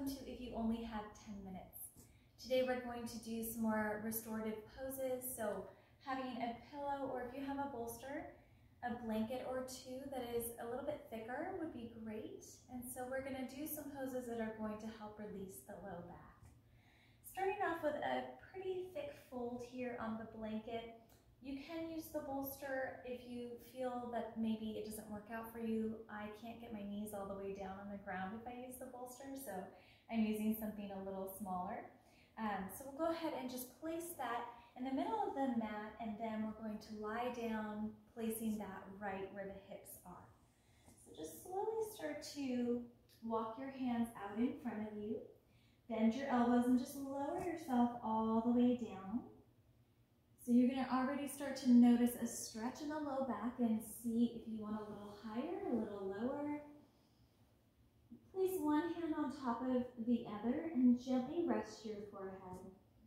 to if you only have 10 minutes. Today we're going to do some more restorative poses, so having a pillow, or if you have a bolster, a blanket or two that is a little bit thicker would be great. And so we're going to do some poses that are going to help release the low back. Starting off with a pretty thick fold here on the blanket. You can use the bolster if you feel that maybe it doesn't work out for you. I can't get my knees all the way down on the ground if I use the bolster, so I'm using something a little smaller. So we'll go ahead and just place that in the middle of the mat, and then we're going to lie down, placing that right where the hips are. So just slowly start to walk your hands out in front of you. Bend your elbows and just lower yourself all the way down. So you're going to already start to notice a stretch in the low back and see if you want a little higher, a little lower. Place one hand on top of the other and gently rest your forehead.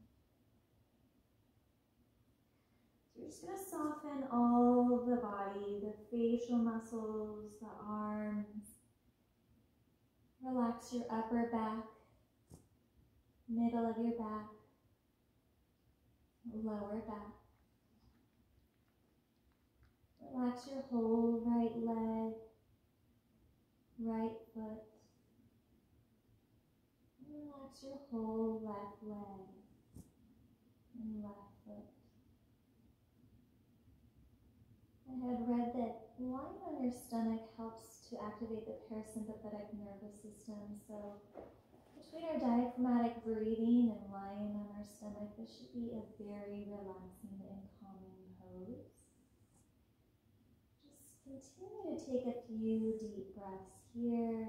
So you're just going to soften all the body, the facial muscles, the arms. Relax your upper back, middle of your back, lower back. Relax your whole right leg, right foot. Relax your whole left leg and left foot. I had read that lying on your stomach helps to activate the parasympathetic nervous system. So between our diaphragmatic breathing and lying on our stomach, this should be a very relaxing and calming pose. Just continue to take a few deep breaths here.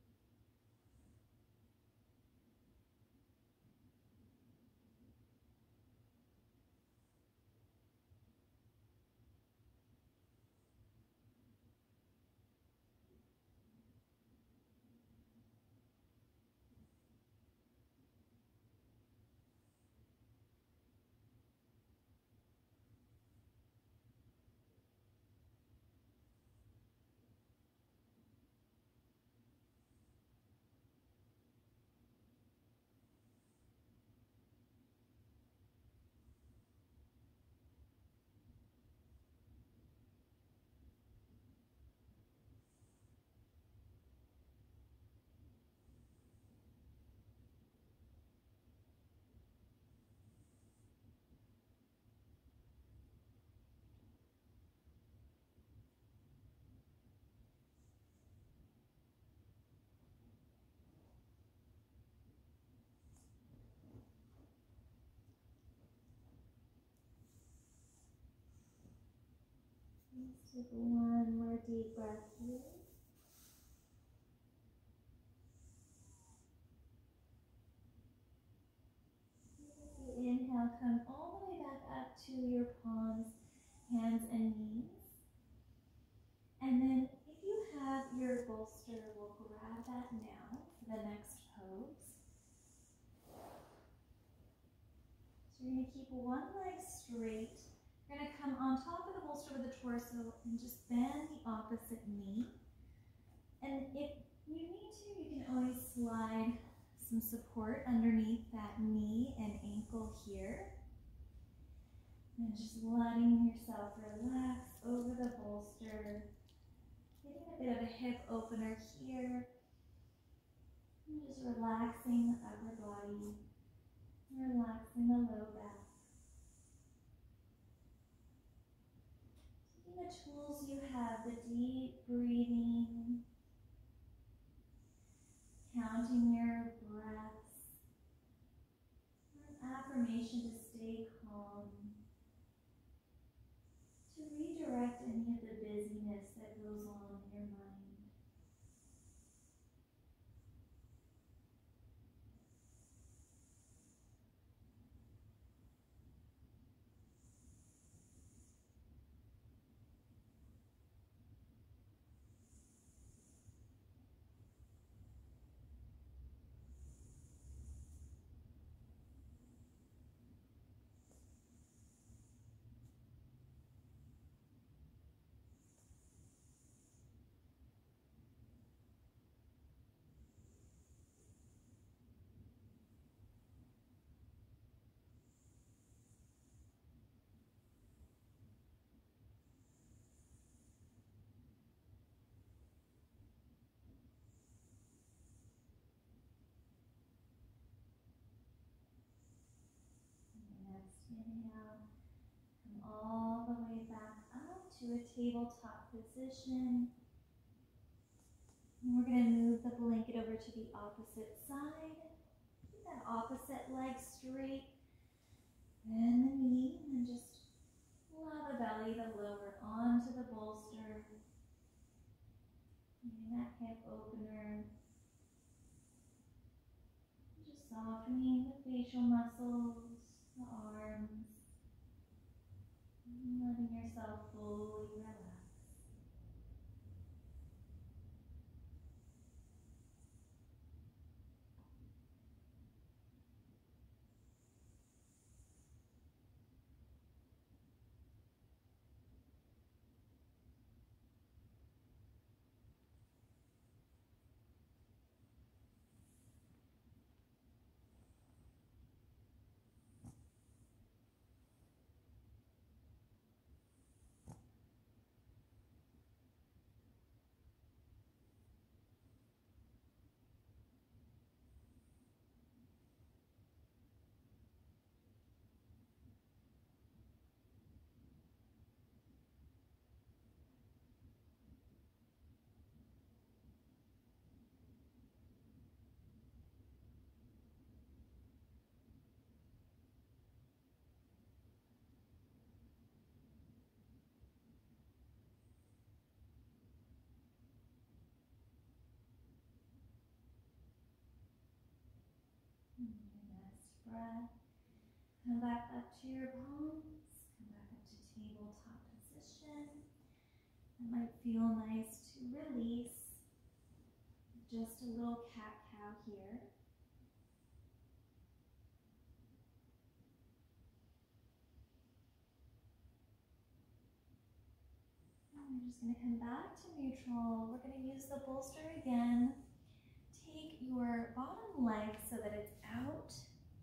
Let's take one more deep breath here. As you inhale, come all the way back up to your palms, hands, and knees. And then if you have your bolster, we'll grab that now for the next pose. So you're going to keep one leg straight. You're going to come on top of the bolster with the torso and just bend the opposite knee. And if you need to, you can always slide some support underneath that knee and ankle here. And just letting yourself relax over the bolster. Getting a bit of a hip opener here. And just relaxing the upper body. Relaxing the low back. The tools you have, the deep breathing, counting your breaths, an affirmation to stay calm, to redirect any of the busyness that goes on in your mind. to a tabletop position. And we're going to move the blanket over to the opposite side. Keep that opposite leg straight. Bend the knee and then just allow the belly to lower onto the bolster. Getting that hip opener. Just softening the facial muscles, the arms, and letting yourself fully relax. Next breath. Come back up to your palms. Come back up to tabletop position. It might feel nice to release just a little cat-cow here. And we're just going to come back to neutral. We're going to use the bolster again. Take your bottom leg so that it's out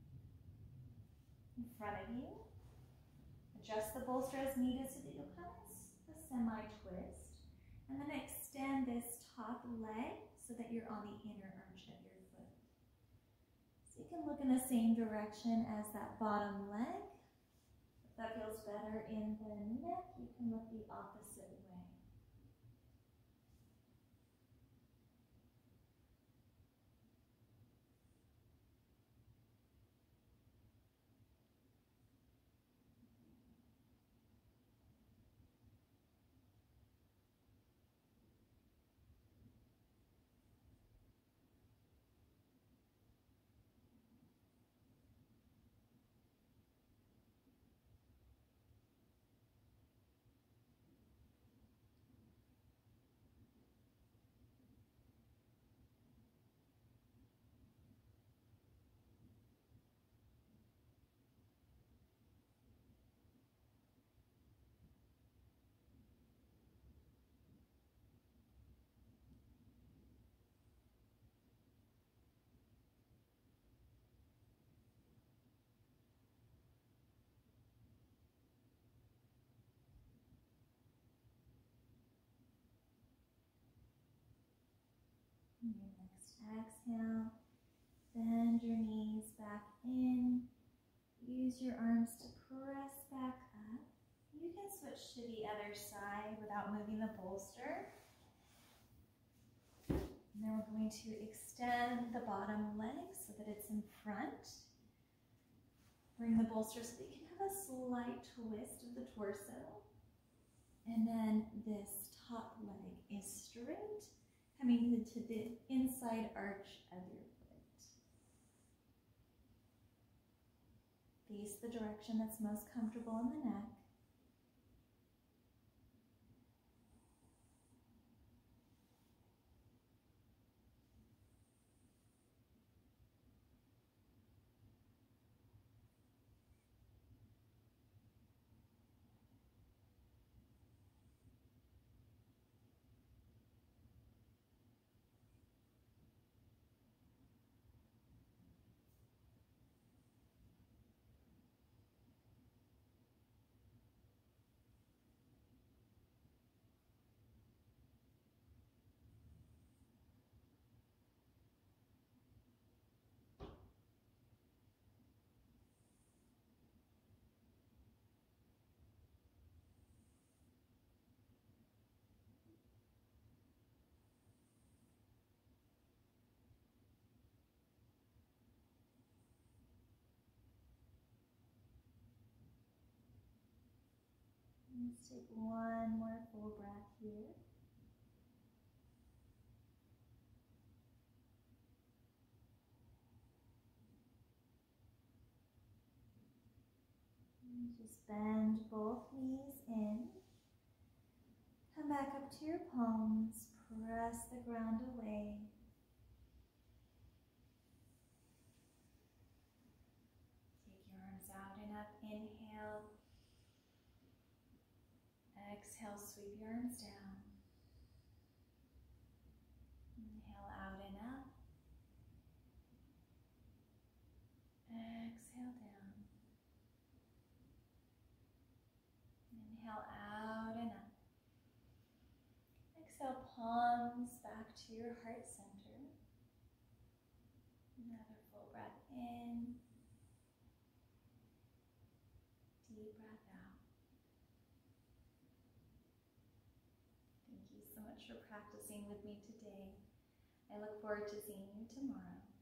in front of you. Adjust the bolster as needed so that you'll kind of a semi-twist. And then extend this top leg so that you're on the inner arch of your foot. So you can look in the same direction as that bottom leg. If that feels better in the neck, you can look the opposite way. Your next exhale, bend your knees back in. Use your arms to press back up. You can switch to the other side without moving the bolster. And then we're going to extend the bottom leg so that it's in front. Bring the bolster so that you can have a slight twist of the torso. And then this top leg is straight, coming into the inside arch of your foot. Face the direction that's most comfortable in the neck. Let's take one more full breath here. And just bend both knees in. Come back up to your palms. Press the ground away. Take your arms out and up. Inhale. Exhale, sweep your arms down. Inhale out and up. Exhale down. Inhale out and up. Exhale, palms back to your heart center. Another full breath in. Deep breath out. Thank you so much for practicing with me today. I look forward to seeing you tomorrow.